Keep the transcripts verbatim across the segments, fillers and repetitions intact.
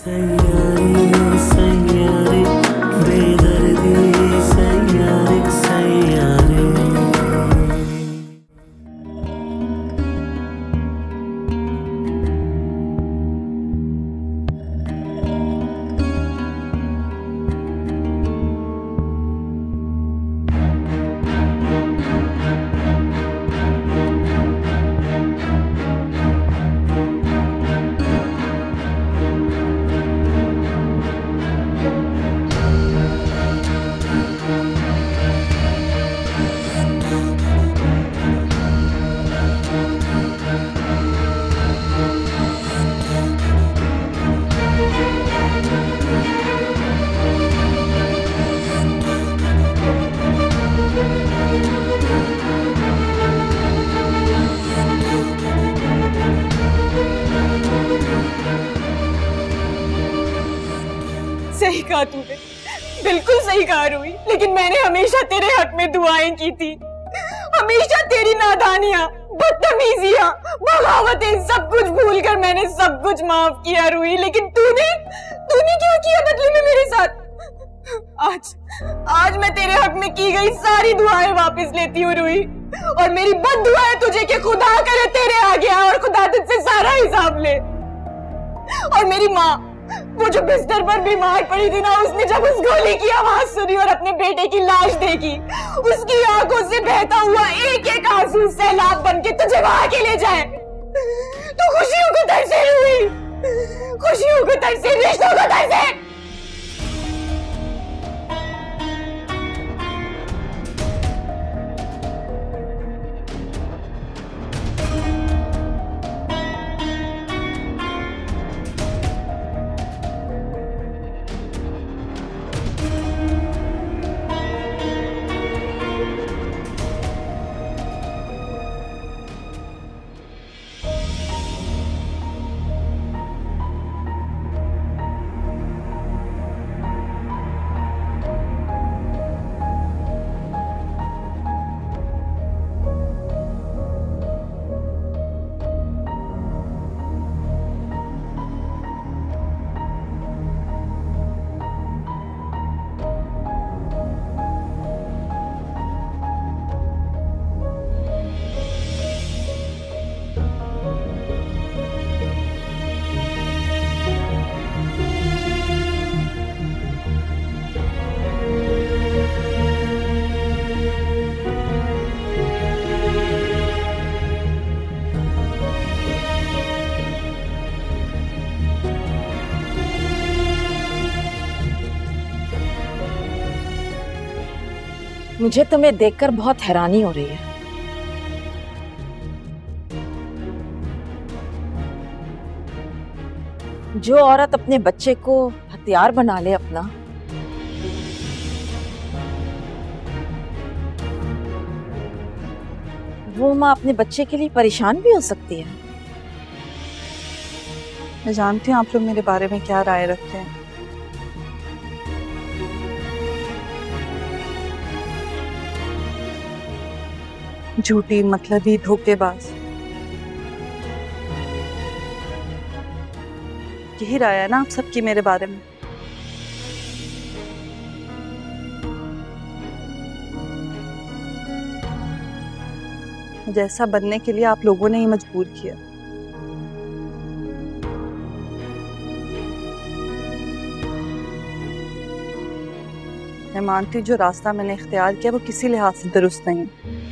सैयारे सैयारे बेदर्दी सैयारे सैयारे। सही कहा तूने, बिल्कुल सही कहा रूही। लेकिन मैंने हमेशा तेरे हक में दुआएं की थी। हमेशा तेरी नादानियां, बदतमीजियां, बगावतें सब कुछ भूलकर मैंने सब कुछ माफ किया रूही। लेकिन तूने तूने क्या किया बदले में मेरे साथ? आज आज मैं तेरे हक में की गई सारी दुआएं वापस लेती हूँ रूही। और मेरी बद दुआएं तुझे कि खुदा करे तेरे आ गया और खुदा तुझसे सारा हिसाब ले। और मेरी माँ, वो जो बिस्तर पर बीमार पड़ी थी ना, उसने जब उस गोली की आवाज सुनी और अपने बेटे की लाश देखी, उसकी आंखों से बहता हुआ एक एक आंसू सैलाब बनके तुझे वहां के ले जाए। तो खुशियों को तरसे रूही, खुशियों को तरसे, रिश्तों को तरसे। मुझे तुम्हें देखकर बहुत हैरानी हो रही है। जो औरत अपने बच्चे को हथियार बना ले अपना, वो माँ अपने बच्चे के लिए परेशान भी हो सकती है। मैं जानती हूँ आप लोग मेरे बारे में क्या राय रखते हैं। झूठी, मतलबी, धोखेबाज, यही राय है ना आप सबकी मेरे बारे में। जैसा बनने के लिए आप लोगों ने ही मजबूर किया। मैं मानती हूँ जो रास्ता मैंने इख्तियार किया वो किसी लिहाज से दुरुस्त नहीं।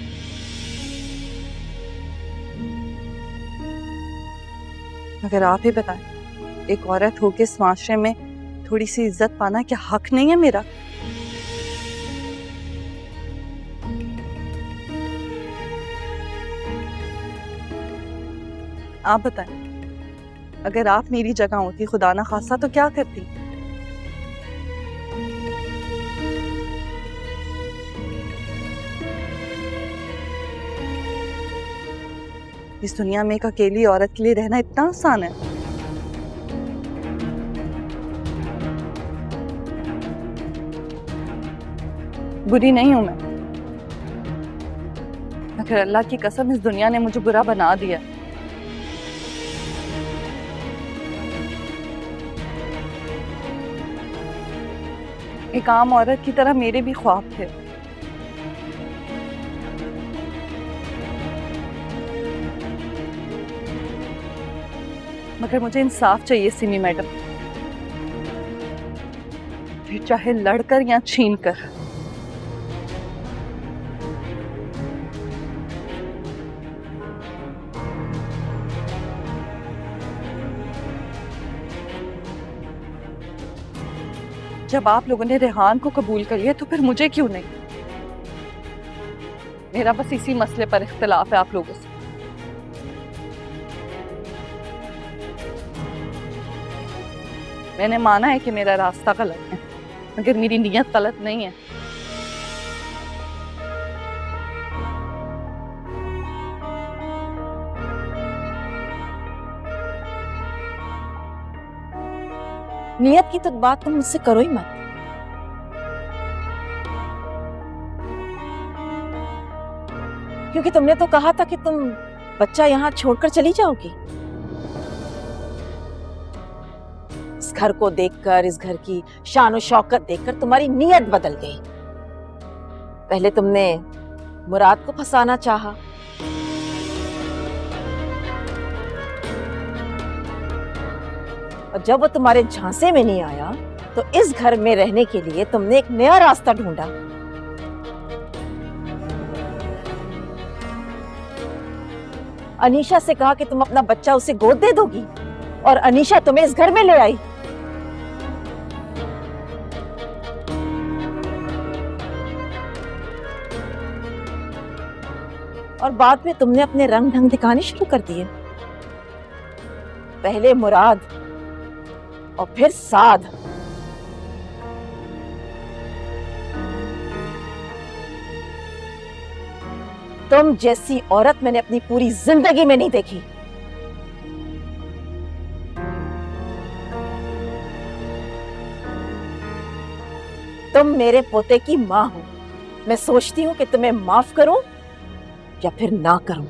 मगर आप ही बताएं, एक औरत होके इस माशरे में थोड़ी सी इज्जत पाना क्या हक नहीं है मेरा? आप बताएं, अगर आप मेरी जगह होती खुदा ना खास्ता तो क्या करती? इस दुनिया में एक अकेली औरत के लिए रहना इतना आसान है? बुरी नहीं हूं मैं, मगर अल्लाह की कसम इस दुनिया ने मुझे बुरा बना दिया। एक आम औरत की तरह मेरे भी ख्वाब थे। मगर मुझे इंसाफ चाहिए सिमी मैडम, फिर चाहे लड़कर या छीन कर। जब आप लोगों ने रेहान को कबूल कर लिया तो फिर मुझे क्यों नहीं? मेरा बस इसी मसले पर इख्तिलाफ है आप लोगों से। मैंने माना है कि मेरा रास्ता गलत है, मगर मेरी नीयत गलत नहीं है। नियत की तो बात तुम मुझसे करो ही मत। क्योंकि तुमने तो कहा था कि तुम बच्चा यहाँ छोड़कर चली जाओगी। इस घर को देखकर, इस घर की शान और शौकत देखकर तुम्हारी नियत बदल गई। पहले तुमने मुराद को फंसाना चाहा, और जब वो तुम्हारे झांसे में नहीं आया तो इस घर में रहने के लिए तुमने एक नया रास्ता ढूंढा। अनीशा से कहा कि तुम अपना बच्चा उसे गोद दे दोगी, और अनीशा तुम्हें इस घर में ले आई। और बाद में तुमने अपने रंग ढंग दिखाने शुरू कर दिए। पहले मुराद और फिर साद। तुम जैसी औरत मैंने अपनी पूरी जिंदगी में नहीं देखी। तुम मेरे पोते की मां हो। मैं सोचती हूं कि तुम्हें माफ करूं या फिर ना करूं।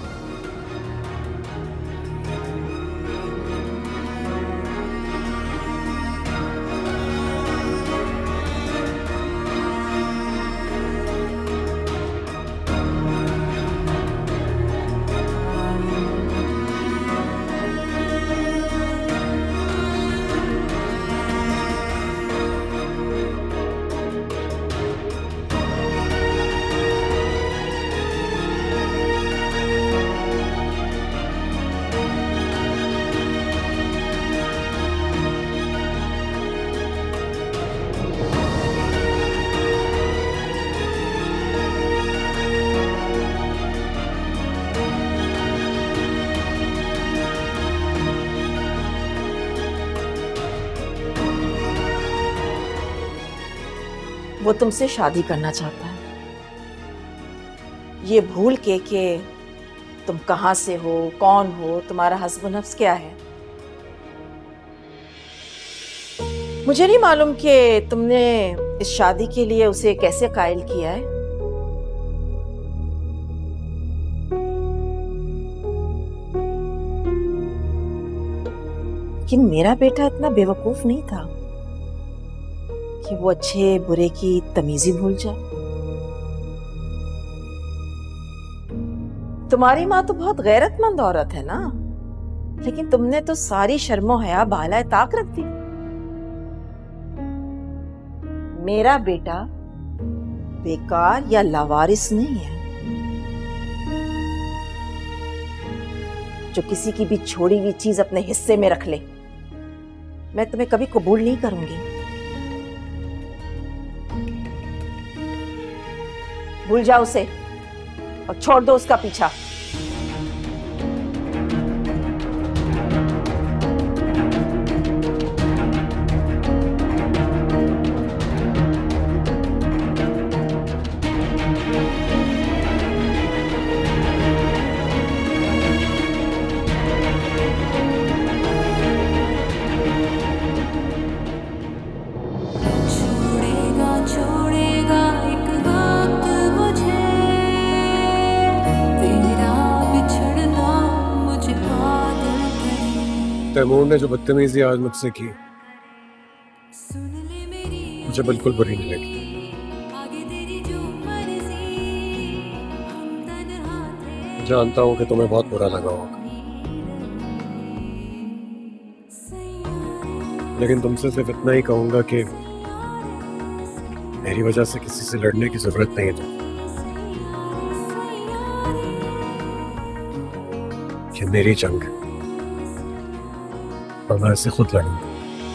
वो तुमसे शादी करना चाहता है, ये भूल के कि तुम कहां से हो, कौन हो, तुम्हारा हस्ब नफ्स क्या है। मुझे नहीं मालूम कि तुमने इस शादी के लिए उसे कैसे कायल किया है। कि मेरा बेटा इतना बेवकूफ नहीं था कि वो अच्छे बुरे की तमीज ही भूल जाए। तुम्हारी माँ तो बहुत गैरतमंद औरत है ना, लेकिन तुमने तो सारी शर्मो हया बालाए ताक रख दी। मेरा बेटा बेकार या लावारिस नहीं है जो किसी की भी छोड़ी हुई चीज अपने हिस्से में रख ले। मैं तुम्हें कभी कबूल नहीं करूंगी। भूल जाओ उसे और छोड़ दो उसका पीछा। तैमूर ने जो बदतमीजी आज मुझसे की, मुझे बिल्कुल बुरी नहीं लगी। जानता हूँ कि तुम्हें बहुत बुरा लगा होगा, लेकिन तुमसे सिर्फ इतना ही कहूंगा कि मेरी वजह से किसी से लड़ने की जरूरत नहीं है। ये मेरी जंग है और मैं इसे खुद लड़ूंगा।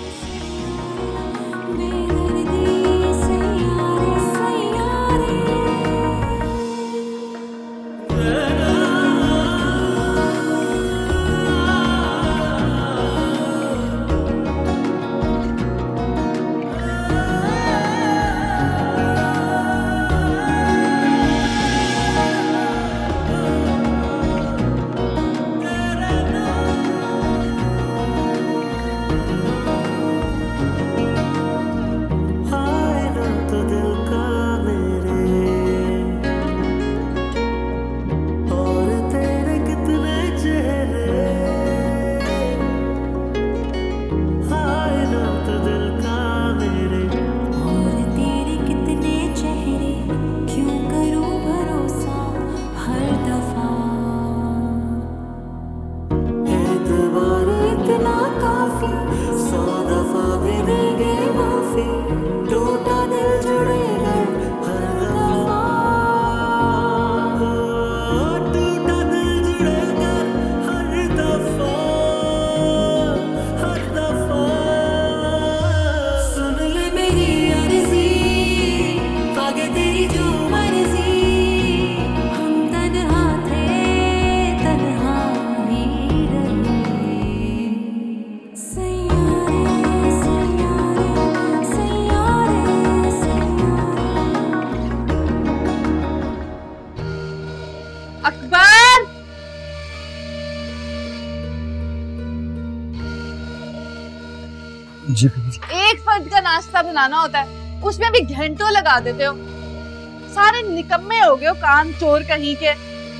एक फर्द का नाश्ता बनाना होता है, उसमें भी घंटों लगा देते हो। सारे निकम्मे हो गए हो, कान चोर कहीं के।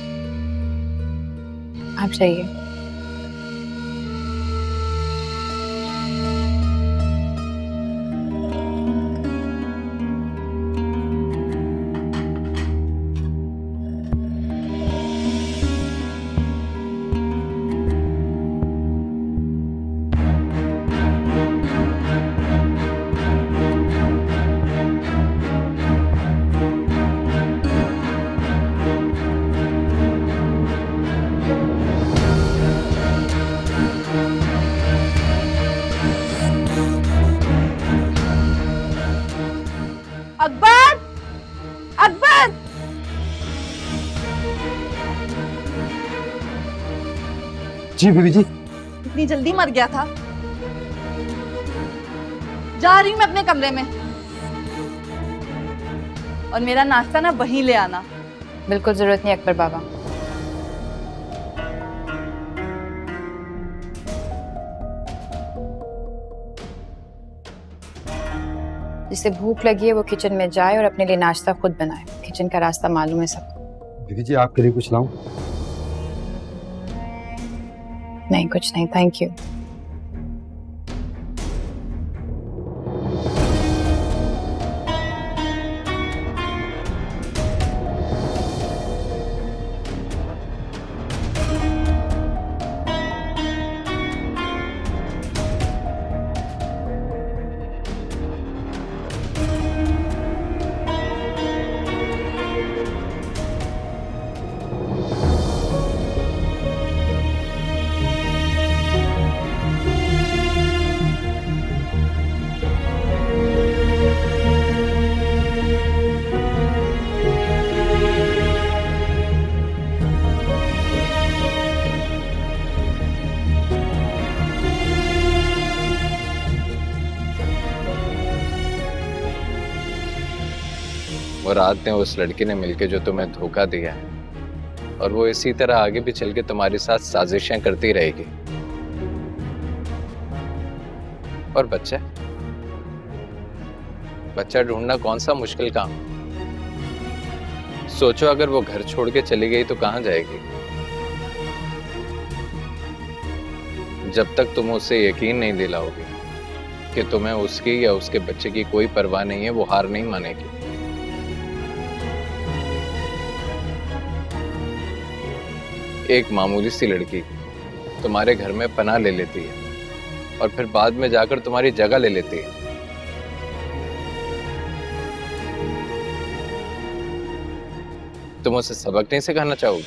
आप चाहिए अकबर, अकबर, जी बीबी जी। इतनी जल्दी मर गया था। जा रही हूँ मैं अपने कमरे में, और मेरा नाश्ता ना वहीं ले आना। बिल्कुल जरूरत नहीं अकबर बाबा। जिसे भूख लगी है वो किचन में जाए और अपने लिए नाश्ता खुद बनाए। किचन का रास्ता मालूम है सबको। दीदी जी आपके लिए कुछ लाऊं? नहीं कुछ नहीं, थैंक यू। मुराद ने, उस लड़की ने मिलके जो तुम्हें धोखा दिया है, और वो इसी तरह आगे भी चल के तुम्हारे साथ साजिशें करती रहेगी। और बच्चा बच्चा ढूंढना कौन सा मुश्किल काम। सोचो अगर वो घर छोड़ के चली गई तो कहां जाएगी। जब तक तुम उसे यकीन नहीं दिलाओगे कि तुम्हें उसकी या उसके बच्चे की कोई परवाह नहीं है, वो हार नहीं मानेगी। एक मामूली सी लड़की तुम्हारे घर में पनाह ले लेती है और फिर बाद में जाकर तुम्हारी जगह ले लेती है। तुम उसे सबक नहीं सिखाना चाहोगे?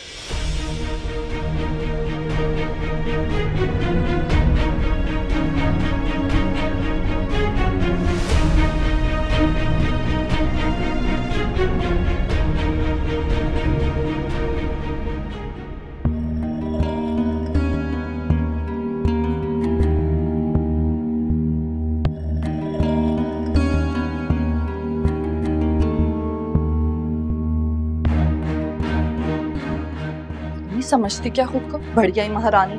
समझती क्या खुद को बढ़िया ही महारानी।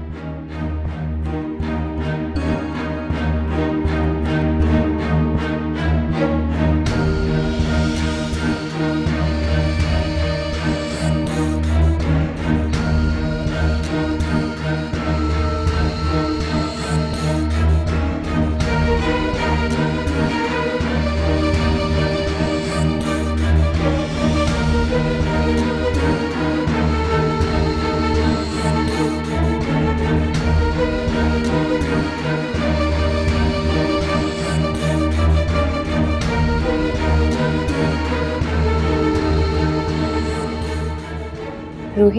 रूही,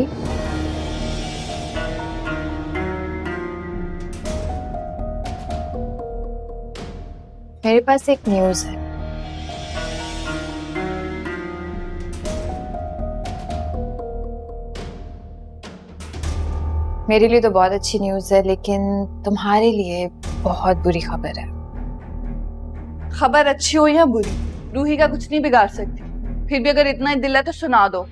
मेरे पास एक न्यूज़ है। मेरे लिए तो बहुत अच्छी न्यूज़ है, लेकिन तुम्हारे लिए बहुत बुरी खबर है। खबर अच्छी हो या बुरी, रूही का कुछ नहीं बिगाड़ सकती। फिर भी अगर इतना ही दिल है तो सुना दो।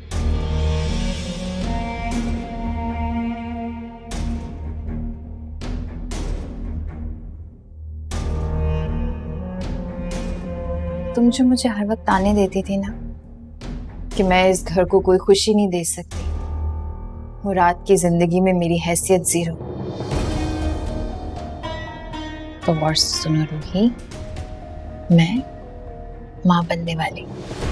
तुम जो मुझे हर वक्त ताने देती थी ना कि मैं इस घर को कोई खुशी नहीं दे सकती, मुराद की जिंदगी में मेरी हैसियत जीरो। तो गौर से सुनो रूही, मैं मां बनने वाली।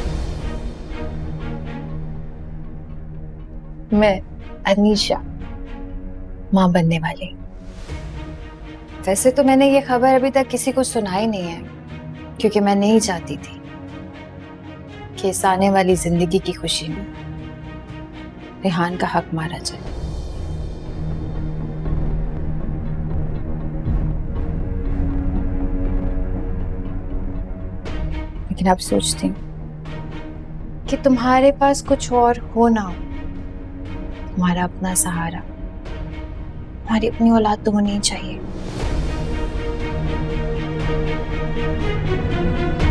मैं अनीशा मां बनने वाली। वैसे तो मैंने ये खबर अभी तक किसी को सुनाई नहीं है, क्योंकि मैं नहीं चाहती थी कि इस आने वाली जिंदगी की खुशी में रेहान का हक मारा जाए। लेकिन अब सोचती हूँ कि तुम्हारे पास कुछ और हो ना हो, तुम्हारा अपना सहारा, तुम्हारी अपनी औलाद तो होनी चाहिए।